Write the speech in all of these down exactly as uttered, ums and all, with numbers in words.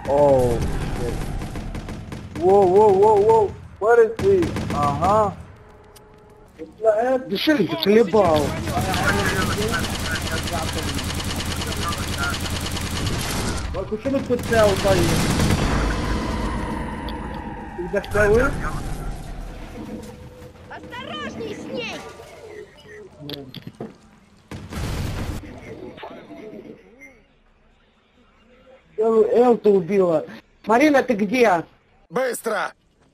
Oh shit. Whoa, whoa, whoa, whoa. What is this? Ага. Дышали, захлебал. Вот почему тут цел упали? Ты доставил? Осторожней с ней! Эл, Эл-то убила. Марина, ты где? Быстро!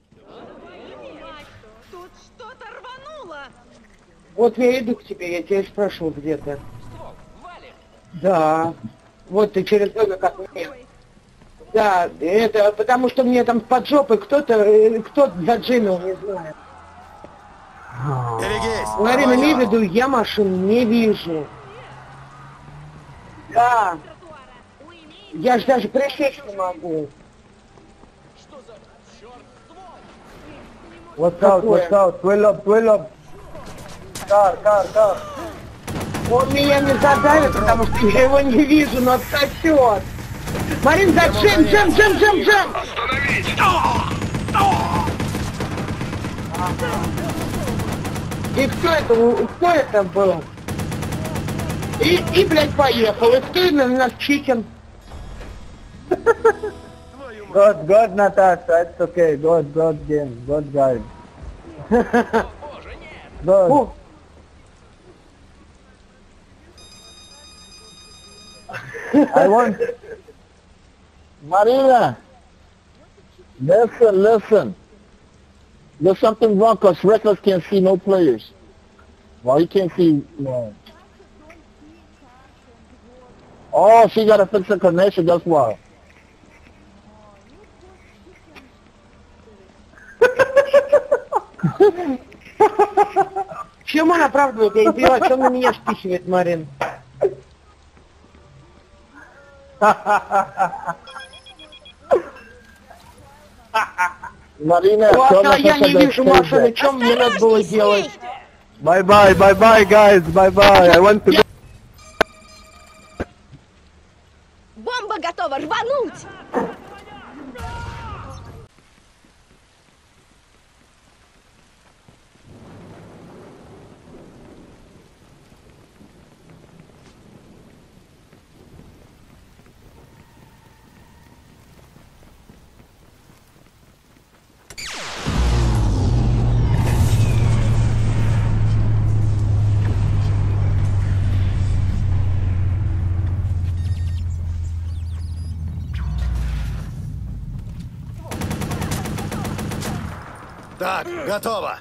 Тут что-то рвануло! Вот я иду к тебе, я тебя спрашивал, где ты. Да. Вот ты через много как мне. Да, это потому что мне там под жопой кто-то, э, кто заджимил, не знаю. Берегись! Марина, имей в Твоё. виду, я машин не вижу. Да. Я ж даже присесть не могу. What's out, Какое? what's out? Twelve up, twelve up. Кар, кар, кар. Он меня не задавит, потому что я его не вижу, но отсосет. Марин, заджим, джем, джем, джем, джем! И кто это, у- кто это был? И, и, блядь, поехал. И кто на нас чикен? God, God, Natasha, it's okay. God, God, game, God, guide. God. О, I want... Marina! Listen, listen. There's something wrong because Reckless can't see no players. Well, he can't see... No. Oh, she got to fix the connection, that's why. чем он оправдывает? Я не поняла, что он на меня спихивает, Марин. Marina, Вот, а я не вижу машины, что мне надо было делать? Bye bye, bye bye guys, bye bye. I want to go. Бомба готова рвануть! Так, готово.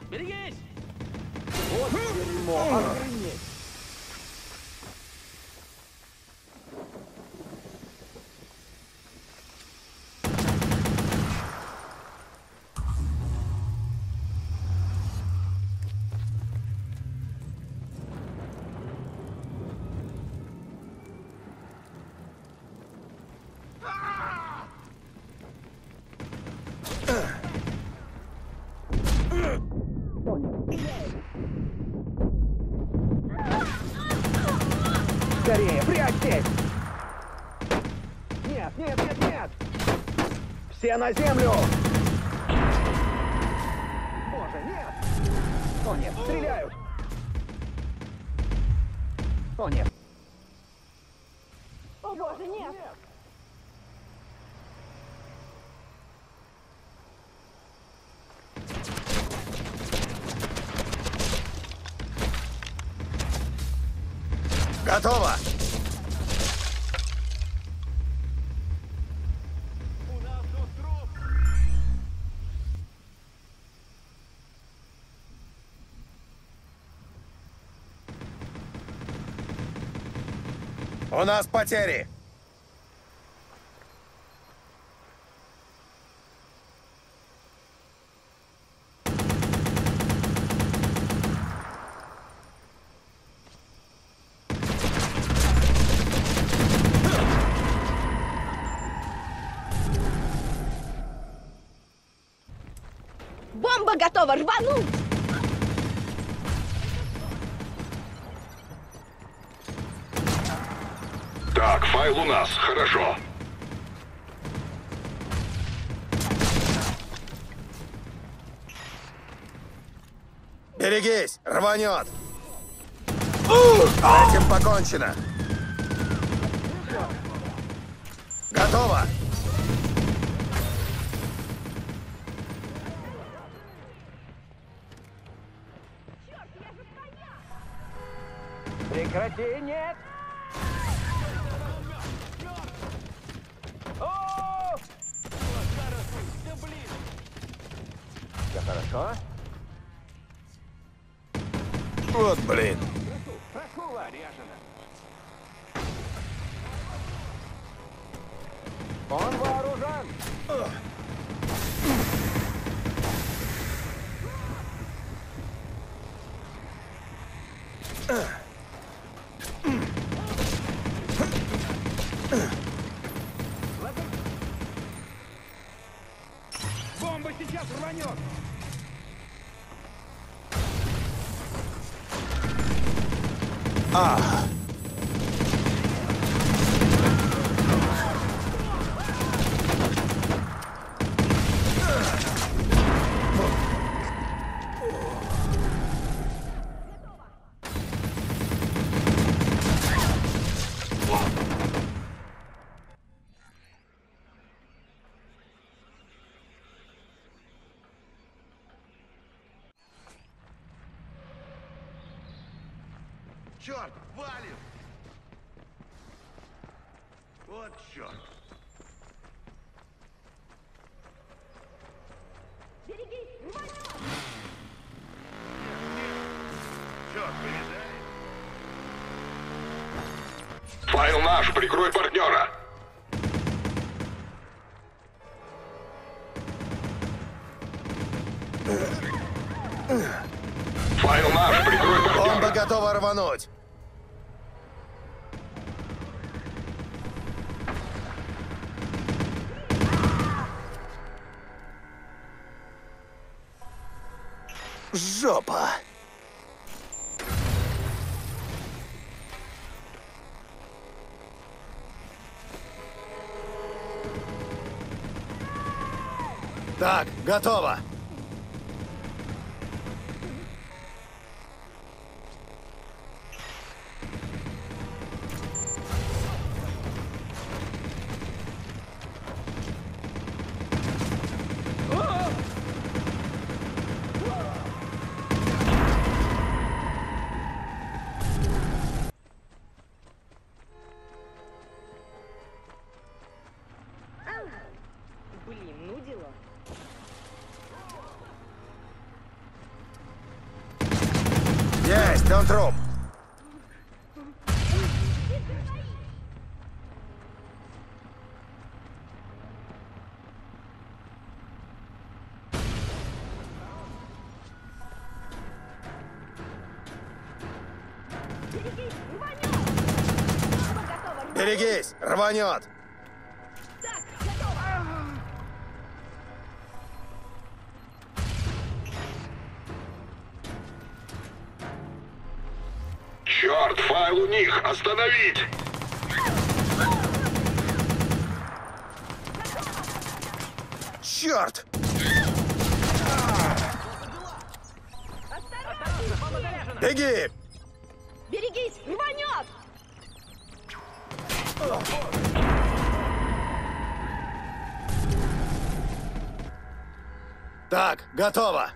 Скорее, прячьтесь! Нет, нет, нет, нет! Все на землю! Боже, нет! О, нет, стреляют! О, нет! О боже, нет! Готово. У нас потери. Бомба готова рвануть! Так, файл у нас, хорошо. Берегись, рванет. С этим покончено. Готово. Прекрати, нет! О! Все хорошо? Вот блин. Акула ряжена. Он вооружен! Бомба сейчас рванет! А. Черт, валим! Вот черт! Берегись, рванет! Черт, вы видали? Файл наш, прикрой партнера. Файл наш, прикрой Бомба партнера. готова рвануть. Жопа. Так, готово. Блин, ну дела. Есть, он труп. Берегись, рванет! Бомба готова, рвануть! Берегись, рванет. Так, готово! Черт, файл у них, остановить. Черт. Беги. Берегись, рванет! Так, готово.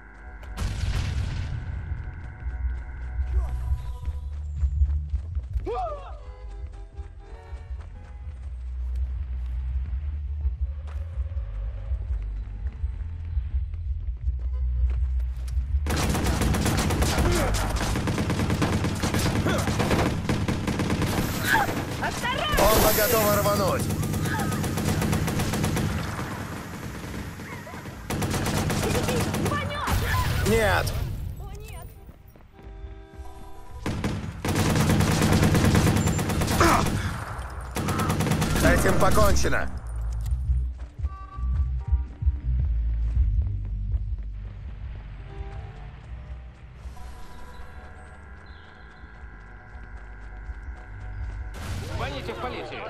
Бомба готова рвануть. Берегись, рванет! Нет. О, нет! С этим покончено. Звоните в полицию.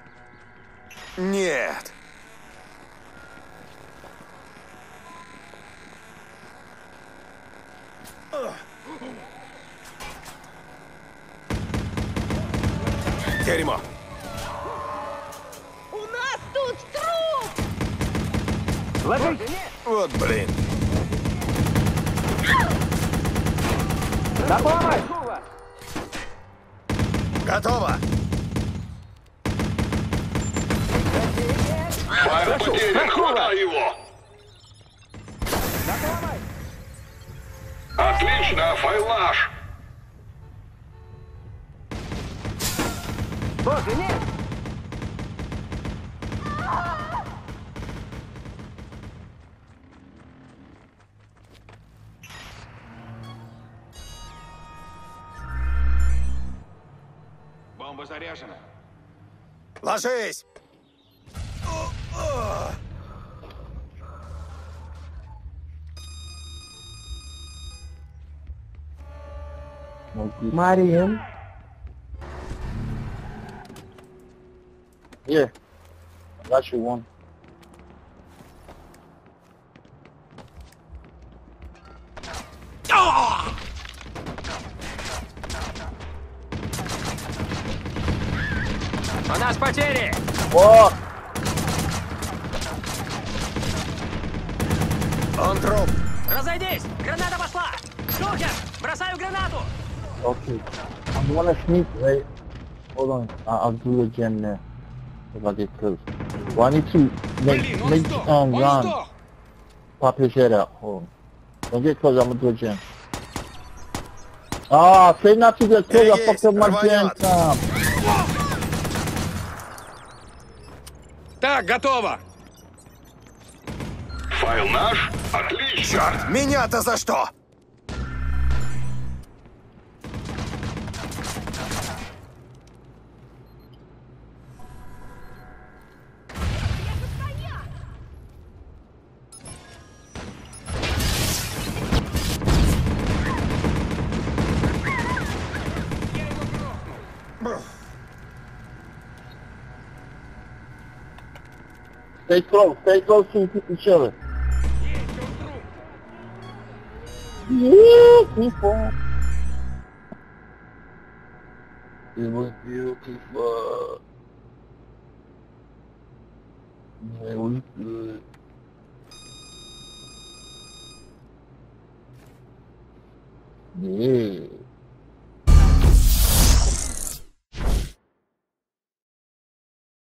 Нет. Дерьмо. У нас тут труп! Ложись! Вот блин. На помощь! Готово. Файл потерян, хватай его! На помощь! Отлично, файл наш! Боже, нет! Бомба заряжена. Ложись. Mariam. Here. I got you one. У нас потери! What? Он труп. Разойдись! Граната пошла! Шухер! Бросаю гранату! Okay. I'm gonna sneak, right? Hold on. I- I'll do it again there. If I get close. Well, I need to make, Блин, он make сдох! um, Он Ron сдох! pop his head out. Hold on. Don't get close, I'm gonna do it again. Ah, say not to get close, I Есть, fucked up my jam рванет. time. Так, готово! Файл наш? Отлично! Черт, меня-то за что? Stay close, stay close to each other. Yeah, people. It was beautiful. Yeah, it was good. Yeah.